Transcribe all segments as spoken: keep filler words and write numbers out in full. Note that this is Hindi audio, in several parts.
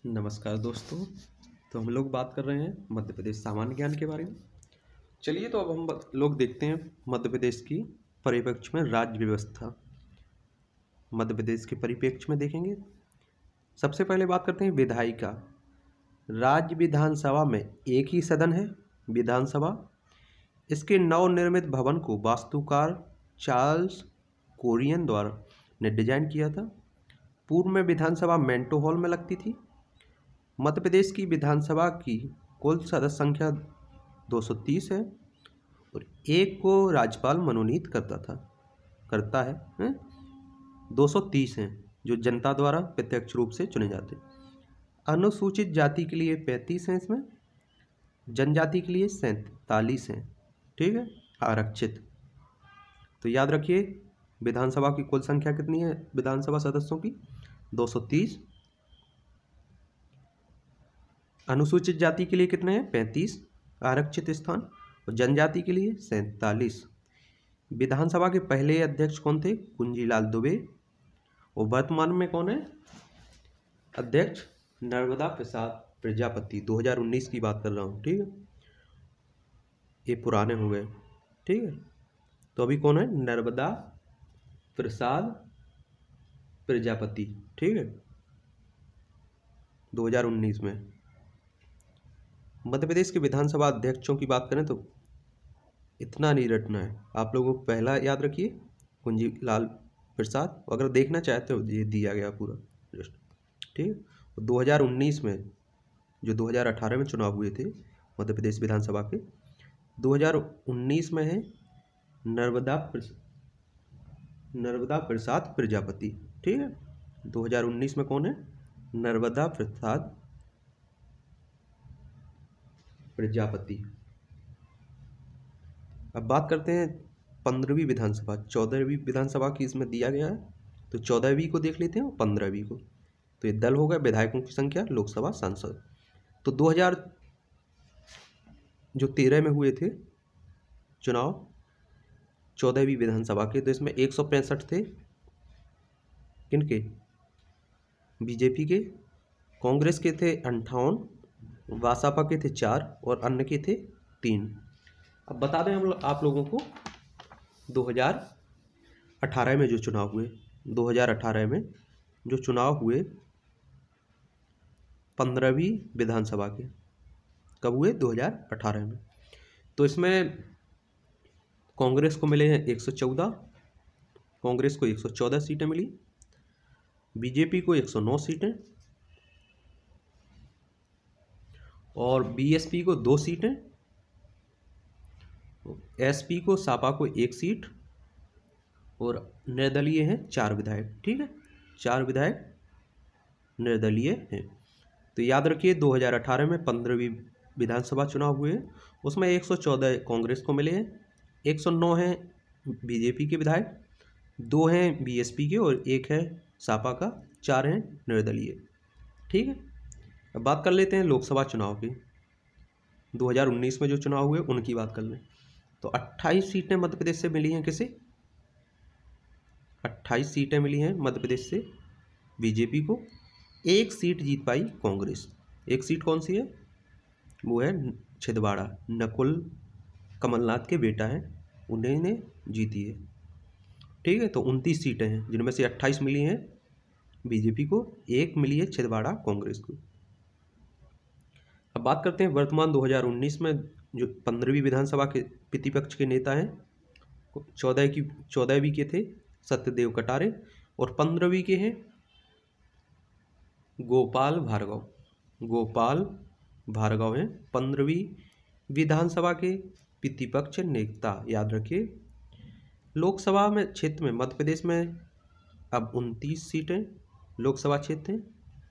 नमस्कार दोस्तों। तो हम लोग बात कर रहे हैं मध्य प्रदेश सामान्य ज्ञान के बारे में। चलिए तो अब हम ब- लोग देखते हैं मध्य प्रदेश की परिप्रेक्ष्य में राज्य व्यवस्था। मध्य प्रदेश के परिप्रेक्ष्य में देखेंगे। सबसे पहले बात करते हैं विधायिका। राज्य विधानसभा में एक ही सदन है, विधानसभा। इसके नवनिर्मित भवन को वास्तुकार चार्ल्स कोरियन द्वारा ने डिजाइन किया था। पूर्व में विधानसभा मेंटो हॉल में लगती थी। मध्य प्रदेश की विधानसभा की कुल सदस्य संख्या दो सौ तीस है और एक को राज्यपाल मनोनीत करता था करता है, है? दो सौ तीस हैं जो जनता द्वारा प्रत्यक्ष रूप से चुने जाते हैं। अनुसूचित जाति के लिए पैंतीस हैं, इसमें जनजाति के लिए सैंतालीस हैं। ठीक है, आरक्षित। तो याद रखिए विधानसभा की कुल संख्या कितनी है विधानसभा सदस्यों की, दो सौ तीस। अनुसूचित जाति के लिए कितने हैं, पैंतीस आरक्षित स्थान, और जनजाति के लिए सैंतालीस। विधानसभा के पहले अध्यक्ष कौन थे, कुंजीलाल दुबे। और वर्तमान में कौन है अध्यक्ष, नर्मदा प्रसाद प्रजापति। दो हज़ार उन्नीस की बात कर रहा हूँ, ठीक है, ये पुराने हो गए। ठीक है, तो अभी कौन है, नर्मदा प्रसाद प्रजापति। ठीक है, दो हज़ार उन्नीस में। मध्य प्रदेश के विधानसभा अध्यक्षों की बात करें तो इतना नहीं रटना है आप लोगों को, पहला याद रखिए कुंजीलाल प्रसाद। अगर देखना चाहते हो ये दिया गया पूरा जस्ट। ठीक है, दो हज़ार उन्नीस में जो दो हज़ार अठारह में चुनाव हुए थे मध्य प्रदेश विधानसभा के, दो हज़ार उन्नीस में है नर्मदा नर्मदा प्रसाद प्रजापति। ठीक है, दो हज़ार उन्नीस में कौन है, नर्मदा प्रसाद प्रजापति। अब बात करते हैं पंद्रहवीं विधानसभा, चौदहवीं विधानसभा की इसमें दिया गया है, तो चौदहवीं को देख लेते हैं और पंद्रहवीं को। तो ये दल होगा, विधायकों की संख्या, लोकसभा सांसद। तो दो हज़ार जो तेरह में हुए थे चुनाव चौदहवीं विधानसभा के, तो इसमें एक सौ पैंसठ थे किनके, बीजेपी के। कांग्रेस के थे अंठावन, वासापा के थे चार और अन्य के थे तीन। अब बता दें हम लोग आप लोगों को दो हज़ार अठारह में जो चुनाव हुए, दो हज़ार अठारह में जो चुनाव हुए पंद्रहवीं विधानसभा के, कब हुए, दो हज़ार अठारह में। तो इसमें कांग्रेस को मिले हैं एक सौ चौदह, कांग्रेस को एक सौ चौदह सीटें मिली, बीजेपी को एक सौ नौ सीटें और बीएसपी को दो सीटें, एसपी को सपा को एक सीट और निर्दलीय हैं चार विधायक। ठीक है, चार विधायक निर्दलीय हैं। तो याद रखिए दो हज़ार अठारह में पंद्रहवीं विधानसभा चुनाव हुए, उसमें एक सौ चौदह कांग्रेस को मिले हैं, एक सौ नौ हैं बीजेपी के विधायक, दो हैं बीएसपी के और एक है सपा का, चार हैं निर्दलीय। ठीक है, अब बात कर लेते हैं लोकसभा चुनाव की। दो हज़ार उन्नीस में जो चुनाव हुए उनकी बात कर लें तो अट्ठाईस सीटें मध्य प्रदेश से मिली हैं किसे, अट्ठाईस सीटें मिली हैं मध्य प्रदेश से बीजेपी को। एक सीट जीत पाई कांग्रेस। एक सीट कौन सी है, वो है छिंदवाड़ा, नकुल कमलनाथ के बेटा हैं, उन्हें ने जीती है। ठीक है, तो उनतीस सीटें हैं जिनमें से अट्ठाईस मिली हैं बीजेपी को, एक मिली है छिंदवाड़ा कांग्रेस को। अब बात करते हैं वर्तमान दो हज़ार उन्नीस में जो पंद्रहवीं विधानसभा के प्रतिपक्ष के नेता हैं, चौदह की चौदहवीं के थे सत्यदेव कटारे और पंद्रहवीं के हैं गोपाल भार्गव। गोपाल भार्गव हैं पंद्रहवीं विधानसभा के प्रतिपक्ष नेता। याद रखिए लोकसभा में क्षेत्र में मध्य प्रदेश में अब उनतीस सीटें लोकसभा क्षेत्र हैं,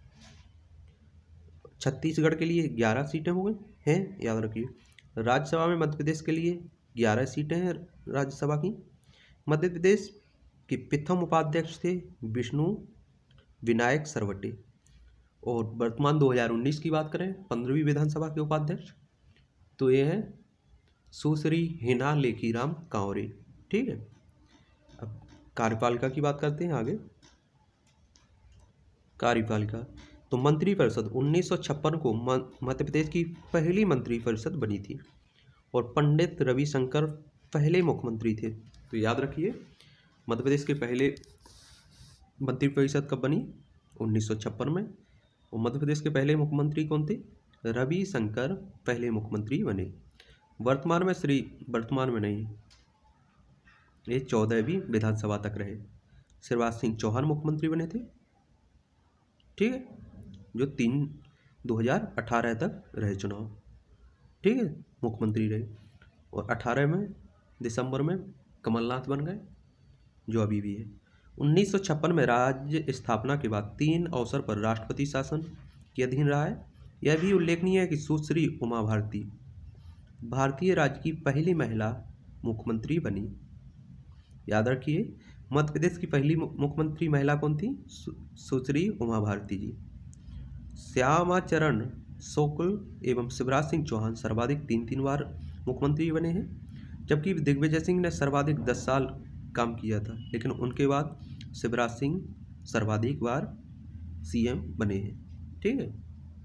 छत्तीसगढ़ के लिए ग्यारह सीटें हो गई हैं। याद रखिए राज्यसभा में मध्य प्रदेश के लिए ग्यारह सीटें हैं राज्यसभा की। मध्य प्रदेश के प्रथम उपाध्यक्ष थे विष्णु विनायक सरवटे। और वर्तमान दो हज़ार उन्नीस की बात करें पंद्रहवीं विधानसभा के उपाध्यक्ष, तो ये है सुश्री हिना लेखीराम कांवरे। ठीक है, अब कार्यपालिका की बात करते हैं आगे। कार्यपालिका तो मंत्रिपरिषद उन्नीस सौ छप्पन को मध्य प्रदेश की पहली मंत्रिपरिषद बनी थी और पंडित रविशंकर पहले मुख्यमंत्री थे। तो याद रखिए मध्य प्रदेश के पहले मंत्रिपरिषद कब बनी, उन्नीस सौ छप्पन में। और मध्य प्रदेश के पहले मुख्यमंत्री कौन थे, रविशंकर पहले मुख्यमंत्री बने। वर्तमान में श्री वर्तमान में नहीं, ये चौदहवीं विधानसभा तक रहे। शिवराज सिंह चौहान मुख्यमंत्री बने थे, ठीक है, जो तीन दो हज़ार अठारह तक रहे चुनाव, ठीक है, मुख्यमंत्री रहे। और अठारह में दिसंबर में कमलनाथ बन गए, जो अभी भी है। उन्नीस सौ छप्पन में राज्य स्थापना के बाद तीन अवसर पर राष्ट्रपति शासन के अधीन रहा है। यह भी उल्लेखनीय है कि सुश्री उमा भारती भारतीय राज्य की पहली महिला मुख्यमंत्री बनी। याद रखिए मध्य प्रदेश की पहली मुख्यमंत्री महिला कौन थी, सुश्री उमा भारती जी। श्यामाचरण शुक्ल एवं शिवराज सिंह चौहान सर्वाधिक तीन तीन बार मुख्यमंत्री बने हैं, जबकि दिग्विजय सिंह ने सर्वाधिक दस साल काम किया था, लेकिन उनके बाद शिवराज सिंह सर्वाधिक बार सीएम बने हैं, ठीक है।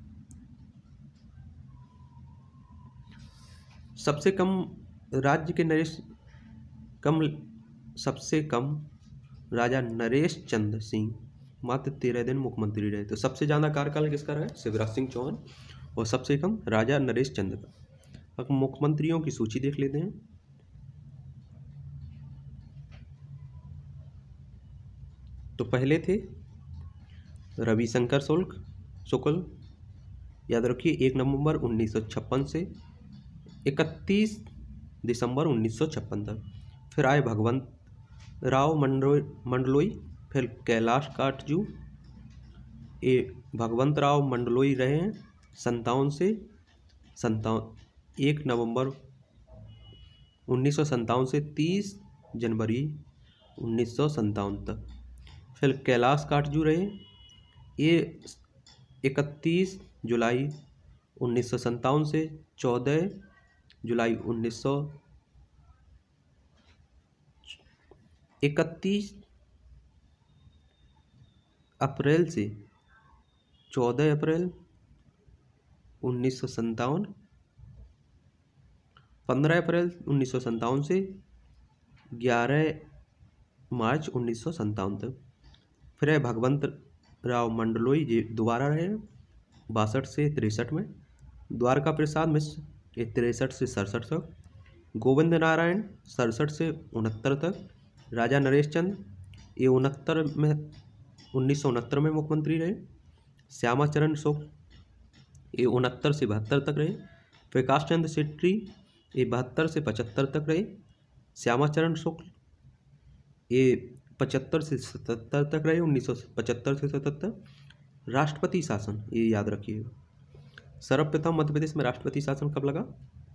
सबसे कम राज्य के नरेश कम सबसे कम राजा नरेश चंद्र सिंह मात्र तेरह दिन मुख्यमंत्री रहे। तो सबसे ज़्यादा कार्यकाल किसका रहा है, शिवराज सिंह चौहान, और सबसे कम राजा नरेश चंद्र का। अब मुख्यमंत्रियों की सूची देख लेते हैं। तो पहले थे रविशंकर शुक्ल शुक्ल याद रखिए, एक नवंबर उन्नीस सौ छप्पन से इकतीस दिसंबर उन्नीस सौ छप्पन तक। फिर आए भगवंत राव मंडलोई मंडलोई फिर कैलाश काटजू, ये भगवंत राव मंडलोई रहे हैं संतावन से संतावन एक नवंबर उन्नीस सौ संतावन से तीस जनवरी उन्नीस सौ संतावन तक। फिर कैलाश काटजू रहे, ये इकतीस जुलाई उन्नीस सौ संतावन से चौदह जुलाई उन्नीस सौ इकतीस अप्रैल से चौदह अप्रैल उन्नीस सौ संतावन, पंद्रह अप्रैल उन्नीस सौ संतावन से ग्यारह मार्च उन्नीस सौ संतावन तक। फिर है भगवंत राव मंडलोई जी दोबारा रहे बासठ से तिरसठ में। द्वारका प्रसाद मिश्र ये तिरसठ से सड़सठ तक। गोविंद नारायण सड़सठ से उनहत्तर तक। राजा नरेश चंद ये उनहत्तर में उन्नीस सौ उनहत्तर में मुख्यमंत्री रहे। श्यामाचरण शुक्ल ये उनहत्तर से बहत्तर तक रहे। प्रकाश चंद्र शेट्टी ये बहत्तर से पचहत्तर तक रहे। श्यामाचरण शुक्ल ये पचहत्तर से सतहत्तर तक रहे, उन्नीस सौ पचहत्तर से सतहत्तर। राष्ट्रपति शासन ये याद रखिएगा, सर्वप्रथम मध्य प्रदेश में राष्ट्रपति शासन कब लगा,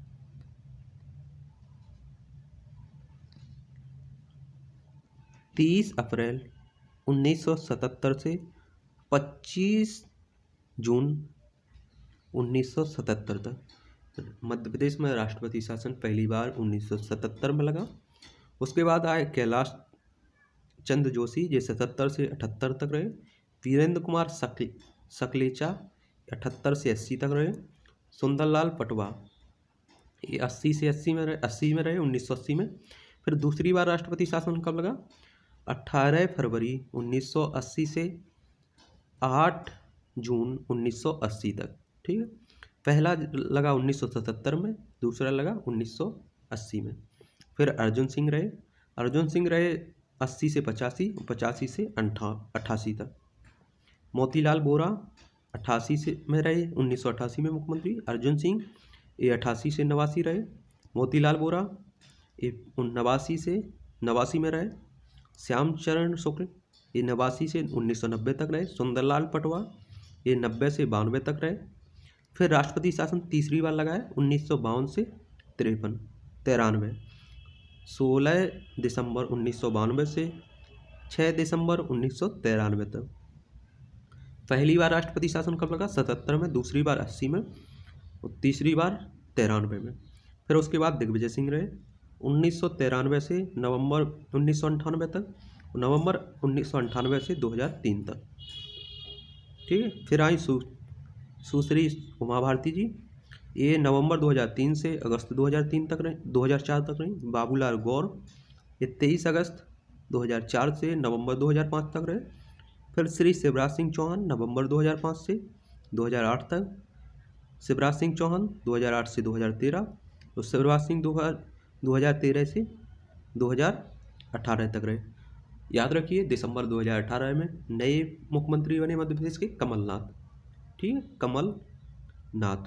तीस अप्रैल उन्नीस सौ सतहत्तर से पच्चीस जून उन्नीस सौ सतहत्तर तक। मध्य प्रदेश में राष्ट्रपति शासन पहली बार उन्नीस सौ सतहत्तर में लगा। उसके बाद आए कैलाश चंद्र जोशी ये सतहत्तर से अठहत्तर तक रहे। वीरेंद्र कुमार सकले सकलेचा अठहत्तर से अस्सी तक रहे। सुंदरलाल पटवा ये अस्सी से अस्सी में रहे अस्सी में रहे उन्नीस सौ अस्सी में। फिर दूसरी बार राष्ट्रपति शासन कब लगा, अट्ठारह फरवरी उन्नीस सौ अस्सी से आठ जून उन्नीस सौ अस्सी तक, ठीक है। पहला लगा उन्नीस सौ सतहत्तर में, दूसरा लगा उन्नीस सौ अस्सी में। फिर अर्जुन सिंह रहे अर्जुन सिंह रहे अस्सी से पचासी, पचासी से अंठा अट्ठासी तक। मोतीलाल बोरा अट्ठासी से में रहे उन्नीस सौ अट्ठासी में मुख्यमंत्री। अर्जुन सिंह ये अट्ठासी से नवासी रहे। मोतीलाल बोरा ये नवासी से नवासी में रहे। श्यामचरण शुक्ल ये नवासी से उन्नीस सौ नब्बे तक रहे। सुंदरलाल पटवा ये नब्बे से बानवे तक रहे। फिर राष्ट्रपति शासन तीसरी बार लगाए उन्नीस सौ बावन से तिरपन तिरानवे। सोलह दिसंबर उन्नीस सौ बानवे से छः दिसंबर उन्नीस सौ तिरानवे तक। पहली बार राष्ट्रपति शासन कब लगा, सतहत्तर में, दूसरी बार अस्सी में और तीसरी बार तिरानवे में। फिर उसके बाद दिग्विजय सिंह रहे उन्नीस सौ तिरानवे से नवंबर उन्नीस सौ अंठानवे तक, नवंबर उन्नीस सौ अंठानवे से दो हज़ार तीन तक। ठीक है। फिर आई सु सुश्री उमा भारती जी, ये नवंबर दो हज़ार तीन से अगस्त दो हज़ार तीन तक रहे दो हज़ार चार तक रही। बाबूलाल गौर, ये तेईस अगस्त दो हज़ार चार से नवंबर दो हज़ार पाँच तक रहे। फिर श्री शिवराज सिंह चौहान, नवंबर दो हज़ार पाँच से दो हज़ार आठ तक। शिवराज सिंह चौहान दो हज़ार आठ से दो हज़ार तेरह, और शिवराज सिंह दो हज़ार तेरह से दो हज़ार अठारह तक रहे। याद रखिए दिसंबर दो हज़ार अठारह में नए मुख्यमंत्री बने मध्य प्रदेश के कमलनाथ। ठीक है, कमलनाथ।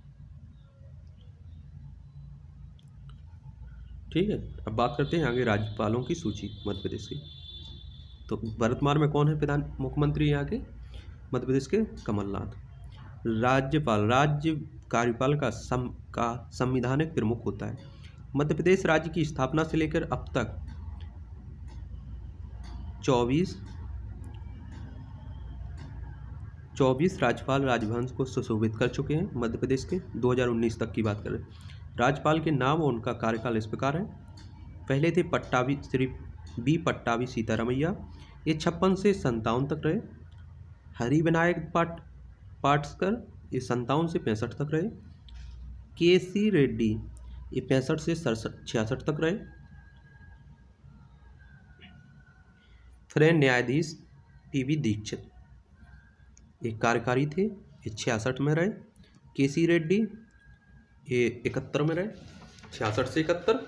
ठीक है, अब बात करते हैं आगे राज्यपालों की सूची मध्य प्रदेश की। तो वर्तमान में कौन है प्रधान मुख्यमंत्री यहाँ के मध्य प्रदेश के? कमलनाथ। राज्यपाल, राज्य कार्यपाल का सम का संविधानिक प्रमुख होता है। मध्य प्रदेश राज्य की स्थापना से लेकर अब तक चौबीस चौबीस राज्यपाल राजभवन को सुशोभित कर चुके हैं मध्य प्रदेश के। दो हज़ार उन्नीस तक की बात करें, राज्यपाल के नाम और उनका कार्यकाल इस प्रकार है। पहले थे पट्टाभी श्री बी पट्टाभी सीतारमैया, ये छप्पन से संतावन तक रहे। हरि विनायक पाट पाटकर, ये संतावन से पैंसठ तक रहे। के सी रेड्डी, ये पैंसठ से सड़सठ छियासठ तक रहे। फिर न्यायाधीश पी वी दीक्षित, ये कार्यकारी थे, ये छियासठ में रहे। के सी रेड्डी ये इकहत्तर में रहे, छियासठ से इकहत्तर।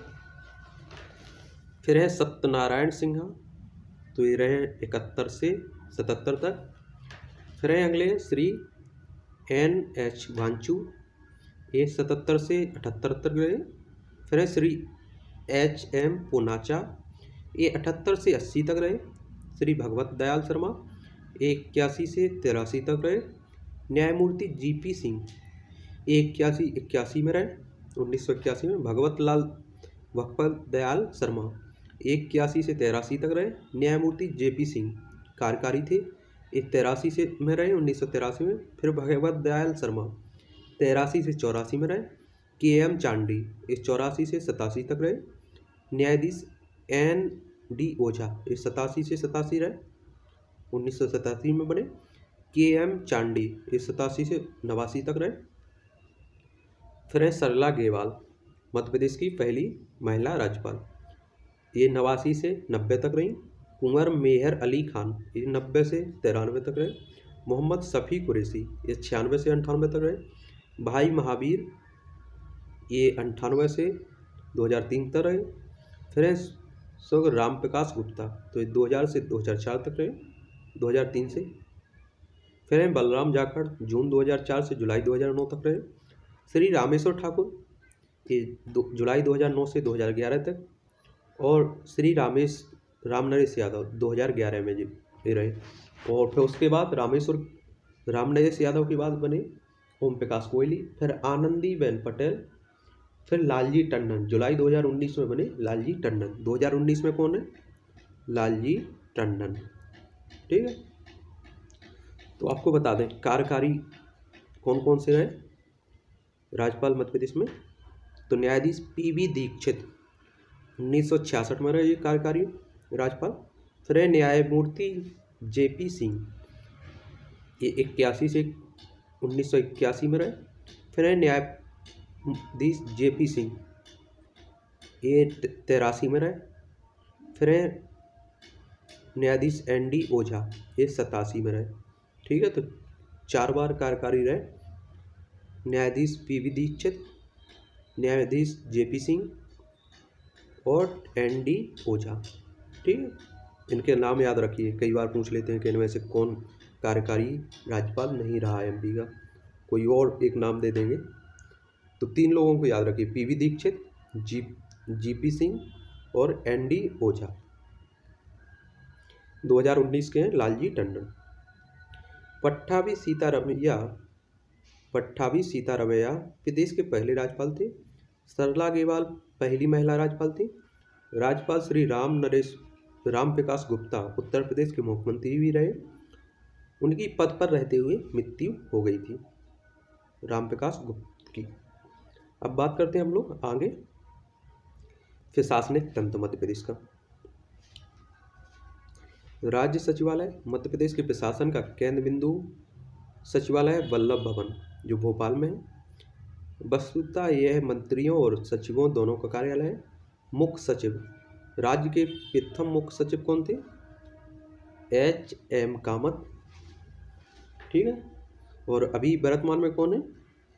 फिर है सत्यनारायण सिन्हा, तो ये रहे इकहत्तर से सतहत्तर तक। फिर है अगले श्री एन एच वांचू, ये सतहत्तर से अठहत्तर तक रहे। फिर है श्री एच एम पूनाचा, ये अठहत्तर से अस्सी तक रहे। श्री भगवत दयाल शर्मा, इक्यासी से तिरासी तक रहे। न्यायमूर्ति जी पी सिंह, इक्यासी इक्यासी में रहे उन्नीस सौ इक्यासी में। भगवत लाल भगवत दयाल शर्मा इक्यासी से तिरासी तक रहे। न्यायमूर्ति जे पी सिंह कार्यकारी थे, एक तिरासी से में रहे उन्नीस सौ तिरासी में। फिर भगवत दयाल शर्मा तिरासी से चौरासी में रहे। के एम चांडी इस चौरासी से सतासी तक रहे। न्यायाधीश एन डी ओझा इस सतासी से सतासी रहे, उन्नीस सौ सतासी में बने। के एम चांडी इस सतासी से नवासी तक रहे। फिर है सरला गेवाल, मध्य प्रदेश की पहली महिला राज्यपाल, ये नवासी से नब्बे तक रही। कुंवर मेहर अली खान, ये नब्बे से तिरानवे तक रहे। मोहम्मद शफी कुरैशी, ये छियानवे से अंठानवे तक रहे। भाई महावीर, ये अंठानवे से दो हज़ार तीन तक रहे। फिर है स्व राम प्रकाश गुप्ता, तो ये दो हज़ार से दो हज़ार चार तक रहे, दो हज़ार तीन से। फिर है बलराम जाखड़, जून दो हज़ार चार से जुलाई दो हज़ार नौ तक रहे। श्री रामेश्वर ठाकुर, ये जुलाई दो हज़ार नौ से दो हज़ार ग्यारह तक। और श्री रामेश राम नरेश यादव दो हज़ार ग्यारह में ये रहे। और फिर उसके बाद रामेश्वर राम नरेश यादव के बाद बने ओम प्रकाश कोहली। फिर आनंदीबेन पटेल, फिर लालजी टंडन, जुलाई दो हज़ार उन्नीस में बने लालजी टंडन। दो हज़ार उन्नीस में कौन है? लालजी टंडन। ठीक है, तो आपको बता दें कार्यकारी कौन कौन से रहे राज्यपाल मध्य प्रदेश में। तो न्यायाधीश पी वी दीक्षित उन्नीस सौ छियासठ में रहे ये कार्यकारी राज्यपाल। फिर है न्यायमूर्ति जे पी सिंह, ये इक्यासी से उन्नीस सौ इक्यासी में रहे। फिर है न्यायाधीश जे पी सिंह, ये तिरासी में रहे। फिर है न्यायाधीश एन डी ओझा, ये सतासी में रहे। ठीक है, तो चार बार कार्यकारी रहे न्यायाधीश पी वी दीक्षित, न्यायाधीश जे पी सिंह और एन डी ओझा। ठीक है, इनके नाम याद रखिए, कई बार पूछ लेते हैं कि इनमें से कौन कार्यकारी राज्यपाल नहीं रहा है एमपी का, कोई और एक नाम दे देंगे। तो तीन लोगों को याद रखिए, P V Dikshit, ji G P Singh और एन डी ओझा। दो हज़ार उन्नीस के हैं लालजी टंडन। पट्टाभी सीतारमैया पट्टाभी सीतारमैया प्रदेश के पहले राज्यपाल थे। सरला गेवाल पहली महिला राज्यपाल थी। राज्यपाल श्री राम नरेश राम प्रकाश गुप्ता उत्तर प्रदेश के मुख्यमंत्री भी रहे। उनकी पद पर रहते हुए मृत्यु हो गई थी राम प्रकाश गुप्ता की। अब बात करते हैं हम लोग आगे प्रशासनिक तंत्र मध्य प्रदेश का। राज्य सचिवालय मध्य प्रदेश के प्रशासन का केंद्र बिंदु सचिवालय है वल्लभ भवन, जो भोपाल में है। वस्तुतः यह मंत्रियों और सचिवों दोनों का कार्यालय है। मुख्य सचिव, राज्य के प्रथम मुख्य सचिव कौन थे? एच एम कामत, ठीक है। और अभी वर्तमान में कौन है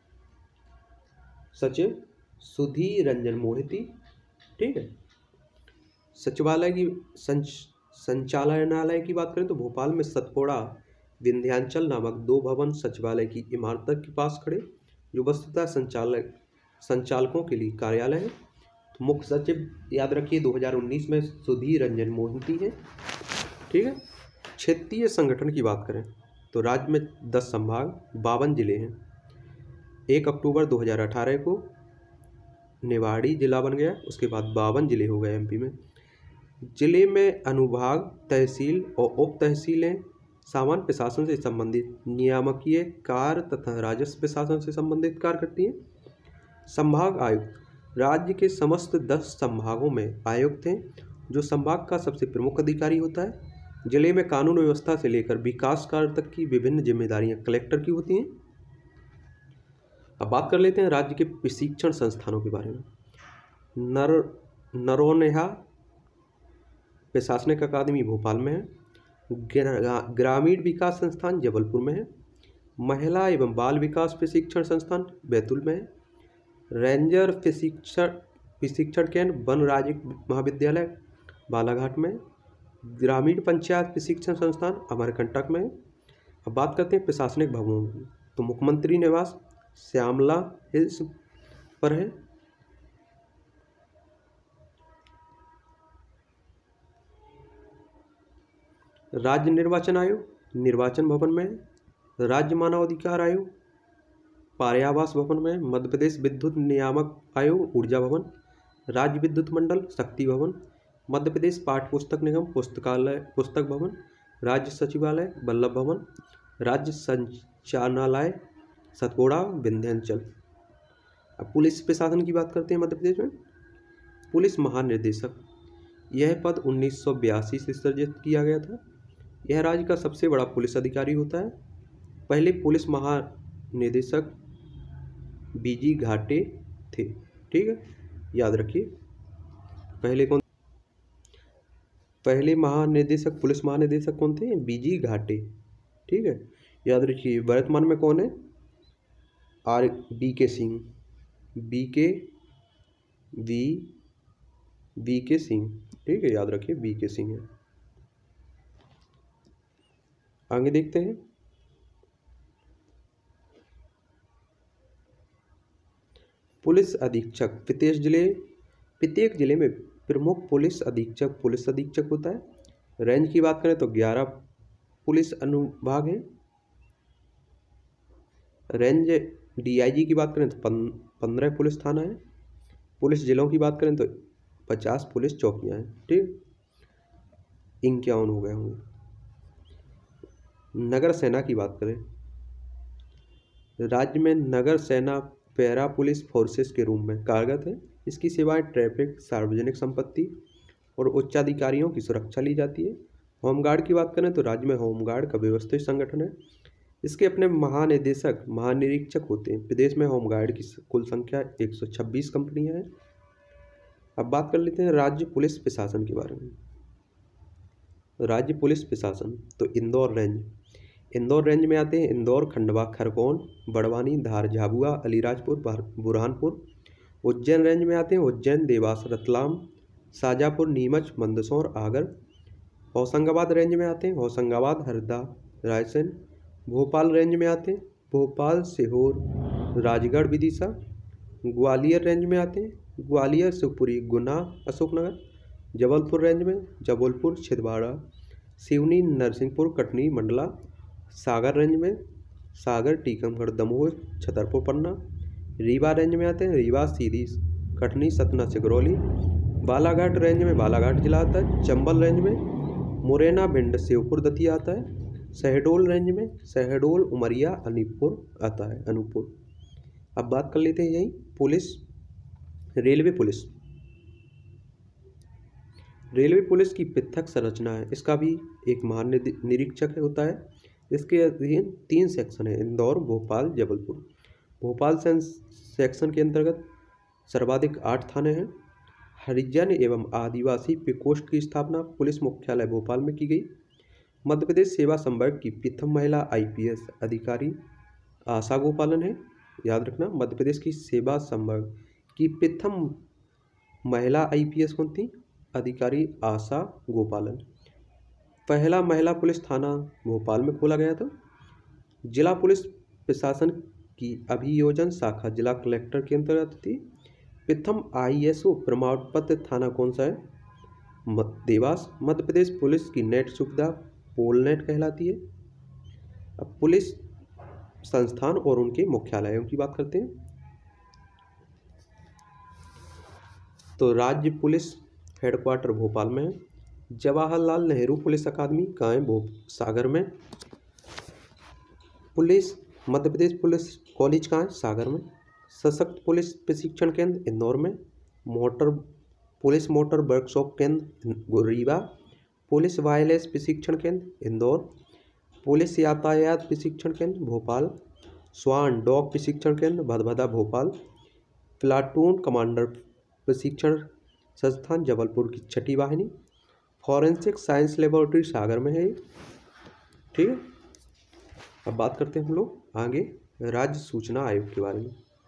सचिव? सुधीर रंजन मोहिती, ठीक है। सचिवालय की संच संचालनालय की बात करें तो भोपाल में सतपुड़ा विंध्याचल नामक दो भवन सचिवालय की इमारत के पास खड़े, जो वस्तुतः संचालक संचालकों के लिए कार्यालय है। तो मुख्य सचिव याद रखिए दो हज़ार उन्नीस में सुधीर रंजन मोहिती है, ठीक है। क्षेत्रीय संगठन की बात करें तो राज्य में दस संभाग, बावन जिले हैं। एक अक्टूबर दो हज़ार अठारह को निवाड़ी जिला बन गया, उसके बाद बावन जिले हो गए एमपी में। जिले में अनुभाग, तहसील और उप तहसीलें सामान्य प्रशासन से संबंधित नियामकीय कार्य तथा राजस्व प्रशासन से संबंधित कार्य करती हैं। संभाग आयुक्त, राज्य के समस्त दस संभागों में आयुक्त हैं, जो संभाग का सबसे प्रमुख अधिकारी होता है। जिले में कानून व्यवस्था से लेकर विकास कार्य तक की विभिन्न जिम्मेदारियां कलेक्टर की होती हैं। अब बात कर लेते हैं राज्य के प्रशिक्षण संस्थानों के बारे में। नर नरोनेहा प्रशासनिक अकादमी भोपाल में है। ग्रा, ग्रामीण विकास संस्थान जबलपुर में है। महिला एवं बाल विकास प्रशिक्षण संस्थान बैतूल में है। रेंजर प्रशिक्षण प्रशिक्षण केंद्र वन राज्य महाविद्यालय बालाघाट में। ग्रामीण पंचायत प्रशिक्षण संस्थान अमरकंटक में है। अब बात करते हैं प्रशासनिक भवनों की, तो मुख्यमंत्री निवास श्यामला हिल्स पर है। राज्य निर्वाचन आयोग निर्वाचन भवन में है। राज्य मानवाधिकार आयोग पार्यावास भवन में। मध्य प्रदेश विद्युत नियामक आयोग ऊर्जा भवन। राज्य विद्युत मंडल शक्ति भवन। मध्य प्रदेश पाठ्य पुस्तक निगम पुस्तकालय पुस्तक भवन। राज्य सचिवालय वल्लभ भवन। राज्य संचालनालय सतपुड़ा विंध्याचल। अब पुलिस प्रशासन की बात करते हैं मध्य प्रदेश में। पुलिस महानिदेशक, यह पद उन्नीस सौ बयासी से सृजित किया गया था। यह राज्य का सबसे बड़ा पुलिस अधिकारी होता है। पहले पुलिस महानिदेशक बीजी घाटे थे, ठीक है, याद रखिए। पहले कौन पहले महानिदेशक पुलिस महानिदेशक कौन थे? बीजी घाटे, ठीक है, याद रखिए। वर्तमान में कौन है? R B K Singh, B K V B K Singh, ठीक है, याद रखिए बी के सिंह है। आगे देखते हैं। पुलिस अधीक्षक, प्रत्येक जिले प्रत्येक जिले में प्रमुख पुलिस अधीक्षक पुलिस अधीक्षक होता है। रेंज की बात करें तो ग्यारह पुलिस अनुभाग हैं। रेंज डीआईजी की बात करें तो पंद्रह पुलिस थाना है। पुलिस जिलों की बात करें तो पचास पुलिस चौकियां हैं, ठीक, इक्यावन हो गए होंगे। नगर सेना की बात करें, राज्य में नगर सेना पैरा पुलिस फोर्सेस के रूप में कार्यरत है। इसकी सेवाएं ट्रैफिक, सार्वजनिक संपत्ति और उच्चाधिकारियों की सुरक्षा ली जाती है। होमगार्ड की बात करें तो राज्य में होमगार्ड का व्यवस्थित संगठन है। इसके अपने महानिदेशक महानिरीक्षक होते हैं। प्रदेश में होमगार्ड की कुल संख्या एक सौ छब्बीस कंपनियां हैं। अब बात कर लेते हैं राज्य पुलिस प्रशासन के बारे में। राज्य पुलिस प्रशासन, तो इंदौर रेंज इंदौर रेंज में आते हैं इंदौर, खंडवा, खरगोन, बड़वानी, धार, झाबुआ, अलीराजपुर, बुरहानपुर। उज्जैन रेंज में आते हैं उज्जैन, देवास, रतलाम, शाजापुर, नीमच, मंदसौर, आगर। होशंगाबाद रेंज में आते हैं होशंगाबाद, हरदा, रायसेन। भोपाल रेंज में आते हैं भोपाल, सीहोर, राजगढ़, विदिशा। ग्वालियर रेंज में आते हैं ग्वालियर, शिवपुरी, गुना, अशोकनगर। जबलपुर रेंज में जबलपुर, छिंदवाड़ा, सिवनी, नरसिंहपुर, कटनी, मंडला। सागर रेंज में सागर, टीकमगढ़, दमोह, छतरपुर, पन्ना। रीवा रेंज में आते हैं रीवा, सीधी, कटनी, सतना, सिगरौली। बालाघाट रेंज में बालाघाट जिला आता है। चंबल रेंज में मुरैना, भिंड, शिवपुर, दतिया आता है। शहडोल रेंज में शहडोल, उमरिया, अनूपपुर आता है अनूपपुर। अब बात कर लेते हैं यही police railway police railway police की पृथक संरचना है। इसका भी एक महानिरीक्षक होता है। इसके अधीन तीन सेक्शन है, इंदौर, भोपाल, जबलपुर। भोपाल सेक्शन के अंतर्गत सर्वाधिक आठ थाने हैं। हरिजन एवं आदिवासी प्रकोष्ठ की स्थापना पुलिस मुख्यालय भोपाल में की गई। मध्य प्रदेश सेवा संवर्ग की प्रथम महिला आईपीएस अधिकारी आशा गोपालन है। याद रखना, मध्य प्रदेश की सेवा संवर्ग की प्रथम महिला आईपीएस कौन थी? अधिकारी आशा गोपालन। पहला महिला पुलिस थाना भोपाल में खोला गया था। जिला पुलिस प्रशासन की अभियोजन शाखा जिला कलेक्टर के अंतर्गत थी। प्रथम आईएसओ प्रमाण पत्र थाना कौन सा है? देवास। मध्य प्रदेश पुलिस की नेट सुविधा पोलनेट कहलाती है। अब पुलिस संस्थान और उनके मुख्यालयों की बात करते हैं। तो राज्य पुलिस हेडक्वार्टर भोपाल में है। जवाहरलाल नेहरू पुलिस अकादमी कहाँ है? भो सागर में। Police Madhya Pradesh police college कहाँ है? सागर में। सशक्त पुलिस प्रशिक्षण केंद्र इंदौर में। मोटर पुलिस मोटर वर्कशॉप केंद्र रीवा। पुलिस वायरलेस प्रशिक्षण केंद्र इंदौर। पुलिस यातायात प्रशिक्षण केंद्र भोपाल। स्वान डॉग प्रशिक्षण केंद्र भदभदा भोपाल। प्लाटून कमांडर प्रशिक्षण संस्थान जबलपुर की छठी वाहिनी। फॉरेंसिक साइंस लेबोरेटरी सागर में है। ठीक है, अब बात करते हैं हम लोग आगे राज्य सूचना आयोग के बारे में।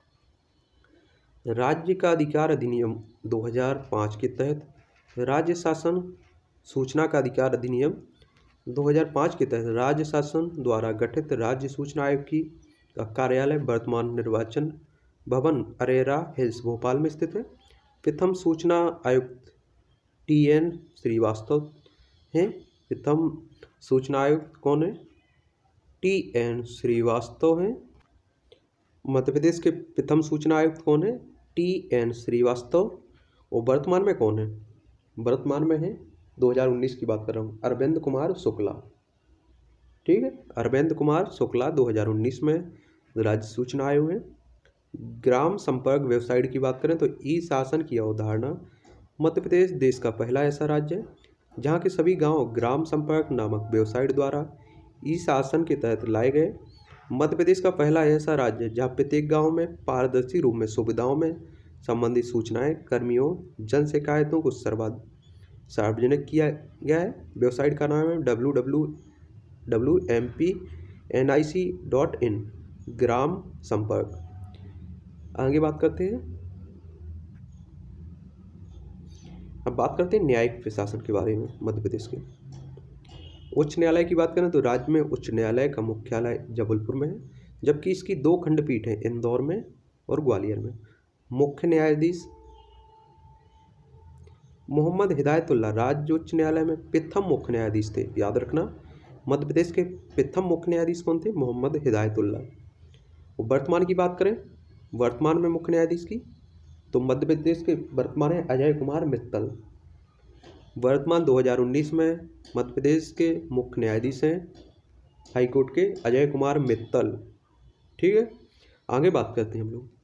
राज्य का अधिकार अधिनियम दो हज़ार पाँच के तहत राज्य शासन सूचना का अधिकार अधिनियम दो हज़ार पाँच के तहत राज्य शासन द्वारा गठित राज्य सूचना आयोग की का कार्यालय वर्तमान निर्वाचन भवन अरेरा हिल्स भोपाल में स्थित है। प्रथम सूचना आयुक्त टी एन श्रीवास्तव हैं। प्रथम सूचना आयुक्त कौन है? टी एन श्रीवास्तव हैं। मध्य प्रदेश के प्रथम सूचना आयुक्त कौन है? T N Srivastava. और वर्तमान में कौन है? वर्तमान में है दो हज़ार उन्नीस की बात कर रहा हूँ, अरविंद कुमार शुक्ला। ठीक है, अरविंद कुमार शुक्ला दो हज़ार उन्नीस में राज्य सूचना आयोग है। ग्राम संपर्क वेबसाइट की बात करें तो ई शासन की अवधारणा मध्य प्रदेश देश का पहला ऐसा राज्य है जहाँ के सभी गांव ग्राम संपर्क नामक वेबसाइट द्वारा ई शासन के तहत लाए गए। मध्य प्रदेश का पहला ऐसा राज्य है जहाँ प्रत्येक गांव में पारदर्शी रूप में सुविधाओं में संबंधित सूचनाएं कर्मियों जन शिकायतों को सर्वाध सार्वजनिक किया गया है। वेबसाइट का नाम है W W W M P N I C dot in Gram Sampark. आगे बात करते हैं, अब बात करते हैं न्यायिक प्रशासन के बारे में मध्य प्रदेश के। उच्च न्यायालय की बात करें तो राज्य में उच्च न्यायालय का मुख्यालय जबलपुर में है, जबकि इसकी दो खंडपीठ हैं इंदौर में और ग्वालियर में। मुख्य न्यायाधीश मोहम्मद हिदायतुल्लाह राज्य उच्च न्यायालय में प्रथम मुख्य न्यायाधीश थे। याद रखना, मध्य प्रदेश के प्रथम मुख्य न्यायाधीश कौन थे? मोहम्मद हिदायतुल्लाह। वर्तमान की बात करें, वर्तमान में मुख्य न्यायाधीश की तो मध्य प्रदेश के वर्तमान है अजय कुमार मित्तल। वर्तमान दो हज़ार उन्नीस में मध्य प्रदेश के मुख्य न्यायाधीश हैं हाईकोर्ट के अजय कुमार मित्तल। ठीक है, आगे बात करते हैं हम लोग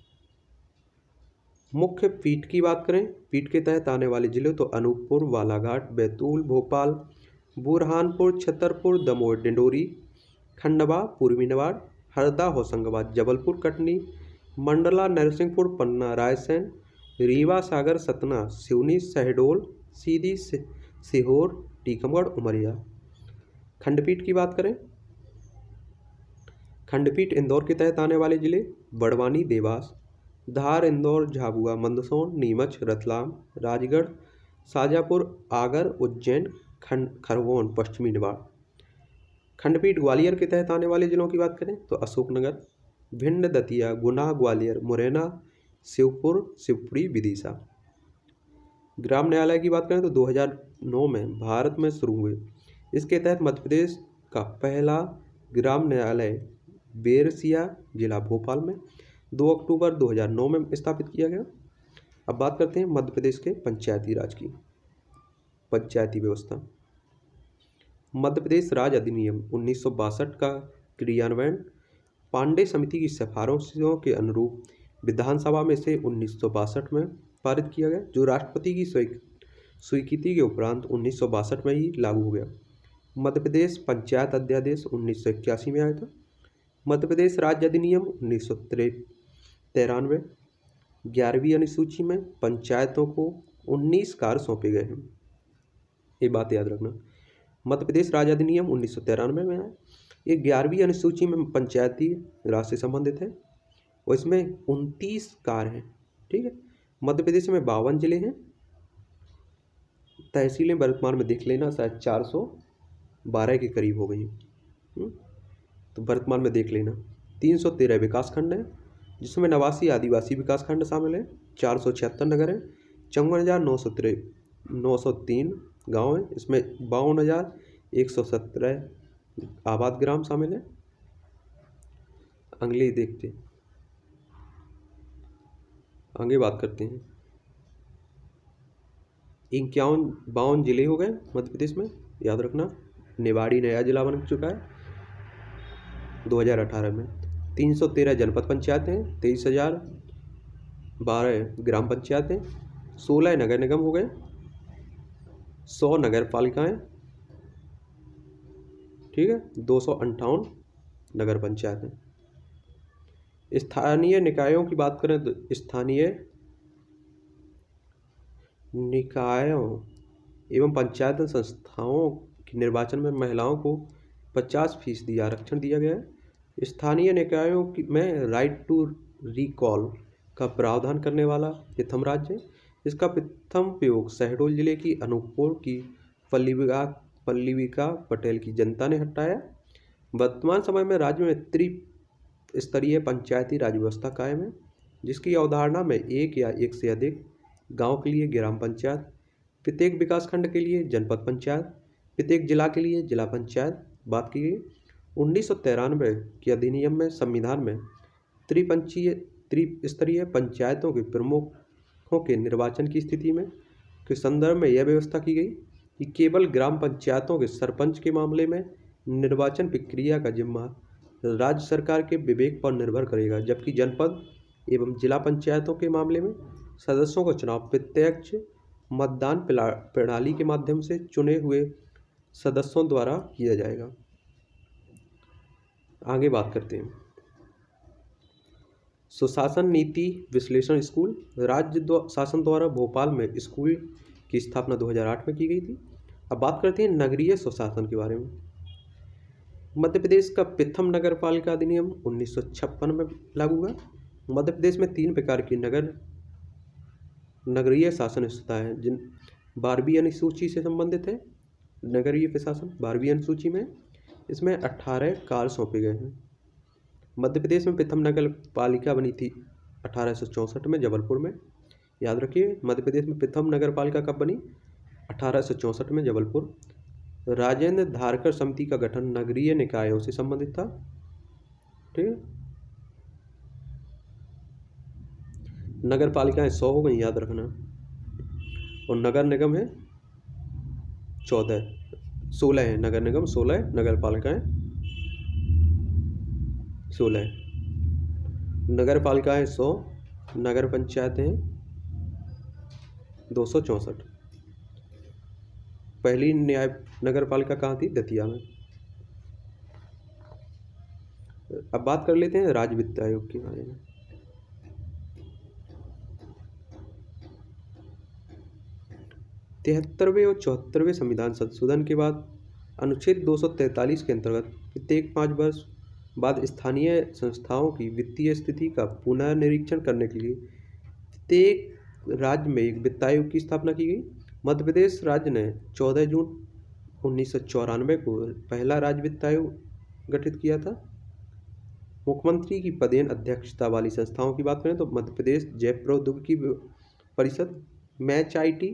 मुख्य पीठ की बात करें। पीठ के तहत आने वाले जिले तो अनूपपुर, बालाघाट, बैतूल, भोपाल, बुरहानपुर, छतरपुर, दमोह, डिंडोरी, खंडवा, पूर्वी निवाड़, हरदा, होशंगाबाद, जबलपुर, कटनी, मंडला, नरसिंहपुर, पन्ना, रायसेन, रीवा, सागर, सतना, सिवनी, शहडोल, सीधी, सीहोर, टीकमगढ़, उमरिया। खंडपीठ की बात करें, खंडपीठ इंदौर के तहत आने वाले जिले बड़वानी, देवास, धार, इंदौर, झाबुआ, मंदसौर, नीमच, रतलाम, राजगढ़, शाजापुर, आगर, उज्जैन, खंड खरगोन, पश्चिमी निवाड़। खंडपीठ ग्वालियर के तहत आने वाले जिलों की बात करें तो अशोकनगर, भिंड, दतिया, गुना, ग्वालियर, मुरैना, शिवपुर, शिवपुरी, विदिशा। ग्राम न्यायालय की बात करें तो दो हज़ार नौ में भारत में शुरू हुए। इसके तहत मध्य प्रदेश का पहला ग्राम न्यायालय बेरसिया जिला भोपाल में दो अक्टूबर दो हज़ार नौ में स्थापित किया गया। अब बात करते हैं मध्य प्रदेश के पंचायती राज की। पंचायती व्यवस्था मध्य प्रदेश राज्य अधिनियम उन्नीस सौ बासठ का क्रियान्वयन पांडे समिति की सिफारिशों के अनुरूप विधानसभा में से उन्नीस सौ बासठ में पारित किया गया, जो राष्ट्रपति की स्वीकृति के उपरांत उन्नीस सौ बासठ में ही लागू हो गया। मध्य प्रदेश पंचायत अध्यादेश उन्नीस सौ इक्यासी में आया था। मध्य प्रदेश राज्य अधिनियम उन्नीस सौ तिरानवे। ग्यारहवीं अनुसूची में पंचायतों को उन्नीस कार्य सौंपे गए हैं, ये बात याद रखना। मध्य प्रदेश राज्य अधिनियम उन्नीस सौ तिरानवे में है। ये ग्यारहवीं अनुसूची में पंचायती राज से संबंधित है और इसमें उनतीस कार्य हैं। ठीक है, मध्य प्रदेश में बावन जिले हैं। तहसीलें वर्तमान में देख लेना, शायद चार सौ बारह के करीब हो गई हैं, तो वर्तमान में देख लेना। तीन सौ तेरह विकास खंड हैं, जिसमें नवासी आदिवासी विकास खंड शामिल हैं। चार सौ छिहत्तर नगर हैं। चौवन हज़ार नौ सौ तिर नौ सौ तीन गाँव हैं। इसमें बावन हज़ार एक सौ सत्रह आबाद ग्राम शामिल हैं। अगले देखते आगे बात करते हैं। इक्यावन बावन जिले हो गए मध्य प्रदेश में, याद रखना। निवाड़ी नया जिला बन चुका है दो हज़ार अठारह में। तीन सौ तेरह जनपद पंचायतें हैं। तेईस हज़ार बारह ग्राम पंचायतें। सोलह नगर निगम हो गए। सौ नगर पालिकाएँ। ठीक है, दो सौ अंठावन नगर पंचायतें। स्थानीय निकायों की बात करें तो स्थानीय निकायों एवं पंचायत संस्थाओं के निर्वाचन में महिलाओं को पचास फीसदी आरक्षण दिया गया है। स्थानीय निकायों की में राइट टू रिकॉल का प्रावधान करने वाला प्रथम राज्य है। इसका प्रथम प्रयोग शहडोल जिले की अनूपपुर की पल्लिविका पल्लिविका पटेल की जनता ने हटाया। वर्तमान समय में राज्य में त्रिस्तरीय पंचायती राज व्यवस्था कायम है, जिसकी अवधारणा में एक या एक से अधिक गांव के लिए ग्राम पंचायत, प्रत्येक विकासखंड के लिए जनपद पंचायत, प्रत्येक जिला के लिए जिला पंचायत बात की गई। उन्नीस सौ तिरानवे के अधिनियम में संविधान में त्रिपंचीय त्रिस्तरीय पंचायतों के प्रमुखों के निर्वाचन की स्थिति में के संदर्भ में यह व्यवस्था की गई कि केवल ग्राम पंचायतों के सरपंच के मामले में निर्वाचन प्रक्रिया का जिम्मा राज्य सरकार के विवेक पर निर्भर करेगा, जबकि जनपद एवं जिला पंचायतों के मामले में सदस्यों का चुनाव प्रत्यक्ष मतदान प्रणाली के माध्यम से चुने हुए सदस्यों द्वारा किया जाएगा। आगे बात करते हैं। सुशासन नीति विश्लेषण स्कूल। राज्य शासन द्वारा भोपाल में स्कूल की स्थापना दो हज़ार आठ में की गई थी। अब बात करते हैं नगरीय सुशासन के बारे में। मध्य प्रदेश का प्रथम नगर पालिका अधिनियम उन्नीस सौ छप्पन में लागू हुआ। मध्य प्रदेश में तीन प्रकार की नगर नगरीय शासन व्यवस्था है, जिन बारहवीं अनुसूची से संबंधित है। नगरीय प्रशासन बारहवीं अनुसूची में, इसमें अट्ठारह कार्य सौंपे गए हैं। मध्य प्रदेश में प्रथम नगर पालिका बनी थी अठारह सौ चौंसठ में जबलपुर में। याद रखिए, मध्य प्रदेश में प्रथम नगर पालिका कब बनी? अठारह सौ चौंसठ में जबलपुर। राजेंद्र धारकर समिति का गठन नगरीय निकायों से संबंधित था। ठीक है, नगर पालिकाएं सौ हो गई, याद रखना। और नगर निगम है चौदह सोलह है नगर निगम, सोलह नगर पालिकाएं सोलह। नगर पालिकाएं सौ, नगर पंचायतें दो सौ चौंसठ। पहली न्याय नगर पालिका कहाँ थी? दतिया में। अब बात कर लेते हैं राज्य वित्त आयोग के बारे में। तिहत्तरवें और चौहत्तरवें संविधान संशोधन के बाद अनुच्छेद दो सौ तैंतालीस के अंतर्गत प्रत्येक पाँच वर्ष बाद स्थानीय संस्थाओं की वित्तीय स्थिति का पुनर्निरीक्षण करने के लिए प्रत्येक राज्य में एक वित्त आयोग की स्थापना की गई। मध्य प्रदेश राज्य ने चौदह जून उन्नीस सौ चौरानवे को पहला राज्य वित्त आयोग गठित किया था। मुख्यमंत्री की पदेन अध्यक्षता वाली संस्थाओं की बात करें तो मध्य प्रदेश जैव प्रौद्योगिकी परिषद, मैच आई टी,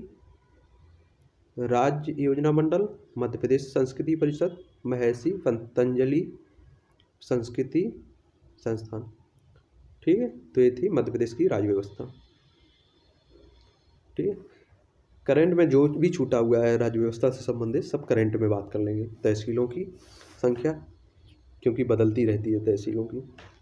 राज्य योजना मंडल, मध्य प्रदेश संस्कृति परिषद, महर्षि पतंजलि संस्कृति संस्थान। ठीक है, तो ये थी मध्य प्रदेश की राज्य व्यवस्था। ठीक है, करंट में जो भी छूटा हुआ है राज्य व्यवस्था से संबंधित सब करंट में बात कर लेंगे। तहसीलों की संख्या क्योंकि बदलती रहती है तहसीलों की।